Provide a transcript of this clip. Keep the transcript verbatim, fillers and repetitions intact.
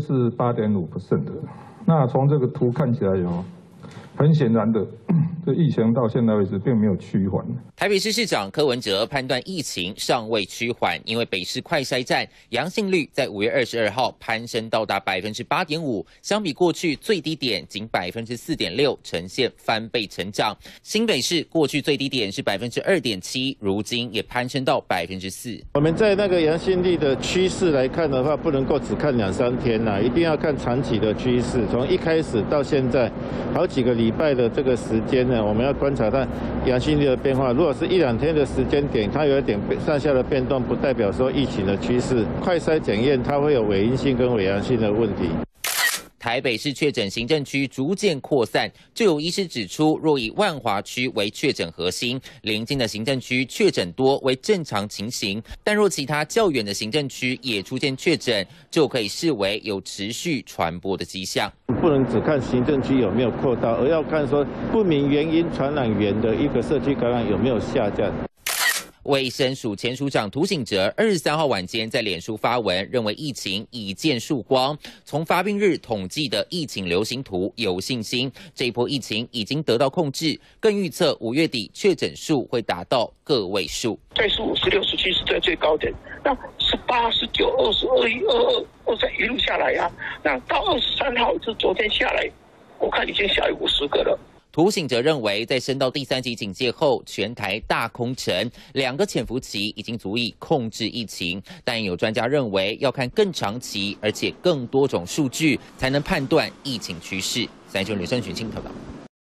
是八点五 percent 的。那从这个图看起来有，很显然的，这疫情到现在为止并没有趋缓。 台北市市长柯文哲判断疫情尚未趋缓，因为北市快筛站阳性率在五月二十二号攀升到达百分之八点五，相比过去最低点仅百分之四点六，呈现翻倍成长。新北市过去最低点是百分之二点七，如今也攀升到百分之四。 我们在那个阳性率的趋势来看的话，不能够只看两三天呐、啊，一定要看长期的趋势。从一开始到现在，好几个礼拜的这个时间呢，我们要观察它阳性率的变化。如果是一两天的时间点，它有一点上下的变动，不代表说疫情的趋势。快筛检验它会有伪阴性跟伪阳性的问题。 台北市确诊行政区逐渐扩散，就有医师指出，若以万华区为确诊核心，邻近的行政区确诊多为正常情形；但若其他较远的行政区也出现确诊，就可以视为有持续传播的迹象。 不能只看行政区有没有扩大，而要看说不明原因传染源的一个社区感染有没有下降。 卫生署前署长涂醒哲二十三号晚间在脸书发文，认为疫情已见曙光，从发病日统计的疫情流行图有信心，这一波疫情已经得到控制，更预测五月底确诊数会达到个位数。 在十五、十六、十七是在最高点，那十八、十九、二十、二一、二二、二三一路下来啊，那到二十三号是昨天下来，我看已经小于五十个了。 涂醒哲认为，在升到第三级警戒后，全台大空城，两个潜伏期已经足以控制疫情。但有专家认为，要看更长期而且更多种数据，才能判断疫情趋势。三九女生群星报道。